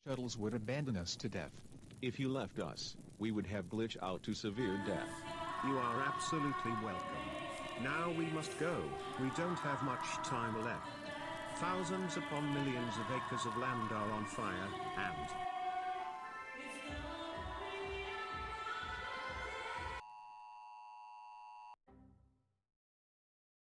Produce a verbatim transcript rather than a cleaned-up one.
shuttles would abandon us to death. If you left us, we would have glitched out to severe death. You are absolutely welcome. Now we must go, we don't have much time left. Thousands upon millions of acres of land are on fire, and